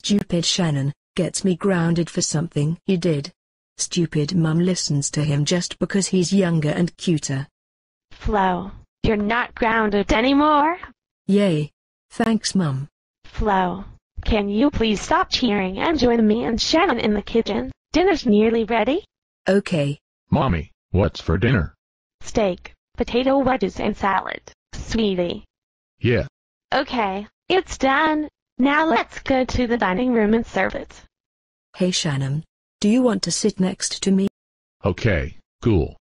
Stupid Shannon, gets me grounded for something he did. Stupid mum listens to him just because he's younger and cuter. Flo, you're not grounded anymore. Yay. Thanks mum. Flo, can you please stop cheering and join me and Shannon in the kitchen? Dinner's nearly ready. Okay. Mommy, what's for dinner? Steak, potato wedges and salad, sweetie. Yeah. Okay, it's done. Now let's go to the dining room and serve it. Hey Shannon, do you want to sit next to me? Okay, cool.